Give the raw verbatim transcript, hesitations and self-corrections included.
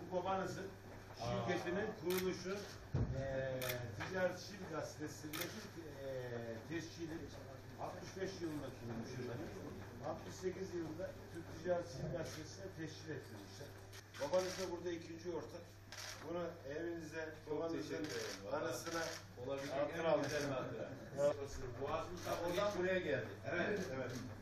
bu babanızın şirketinin kuruluşu e, Ticaret İşi Gazetesi'ndeki e, tescili altmış beş yılında kurulmuş. altmış sekiz yılında Türk Ticaret İşi Gazetesi'ne tescil ettirmişler. Babanız da burada ikinci ortak. Bunu evinize, babanızın anısına olabilecek hatıra en alın. güzel hatıra. Boğazımız Oradan buraya geldi. Evet, evet.